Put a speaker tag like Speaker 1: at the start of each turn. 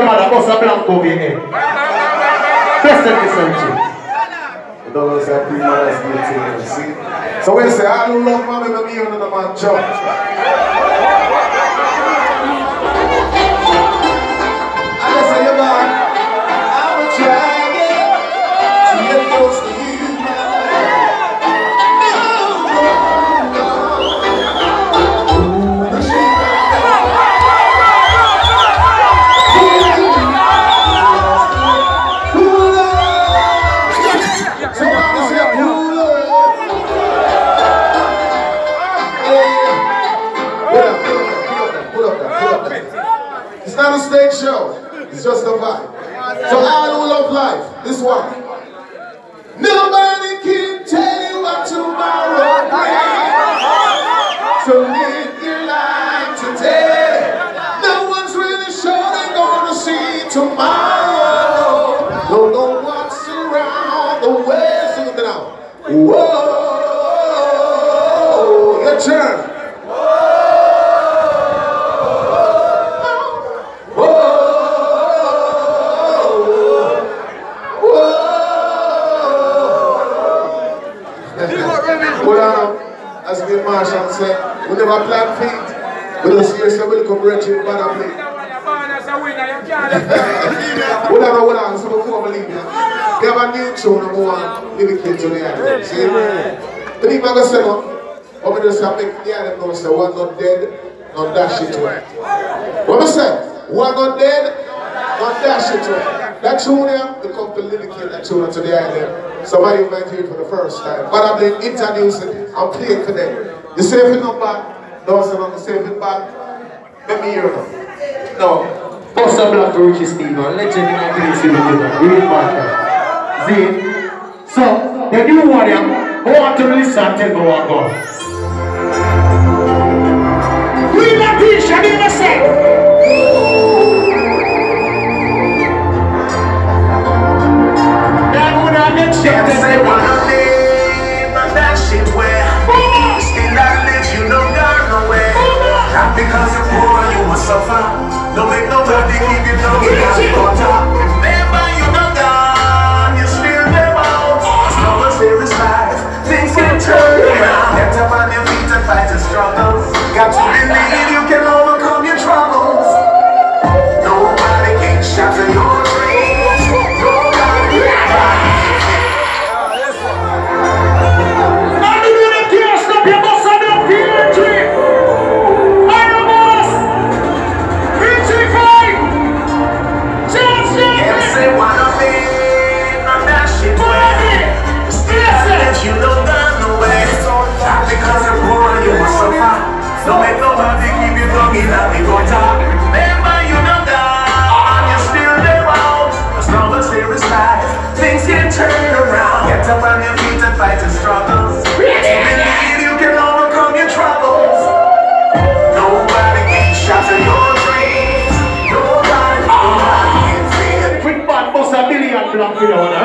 Speaker 1: mother, bust a blank over your head. Present this one.
Speaker 2: You don't know say pre-mother's day thing, see? So when you say, I don't love mommy, but me under the man chop. I just say, you man, I'm trying to get close to you. It's not a stage show, it's just a vibe. So I don't love life, this one. Nobody can tell you what tomorrow brings. So live your life today. No one's really sure they're gonna see tomorrow. Don't know what's around the way. Sing it now. Whoa, your turn. As me and Marshall said, we never plan feet. We just hear somebody come wretched, but I play. Hold on, so before I leave you, we have a new tune and we want to give it to the island. See? But if I'm going to say no, I'm going to say, make the island know, say, we're not dead, not dash it away. What I say? We're not dead, not dash it away. That tune here, we come to dedicate that tune to the island. Somebody might hear it for the first time. But I've been introducing it and playing for them. You say if it's not back, those are not say if it's back, let me hear it.
Speaker 1: No. Bust a black to Richie Steve, legend in our place in the real matter. See? So, the new one here, I want to listen and tell me what God. We not teach, I never say.
Speaker 3: Can't say what I live and that shit where still I live, you know gone nowhere. Not because you're poor, you will suffer. Don't make nobody give you no water. Remember you're not gone, you're still there out. As long as there is life, things can turn around. Get up on your feet and fight your struggles. Got to believe you can overcome your troubles. Nobody can shatter your dreams. Nobody can. You know that no way. Not because you're poor and you will suffer. Don't make nobody keep you talking at the gutter. Remember you know that you're still there out. As long as there is life, things can turn around. Get up on your feet and fight your struggles. Believe you can overcome your troubles. Nobody can shatter your dreams. Nobody can feel.
Speaker 1: Quick man, bust a million black video.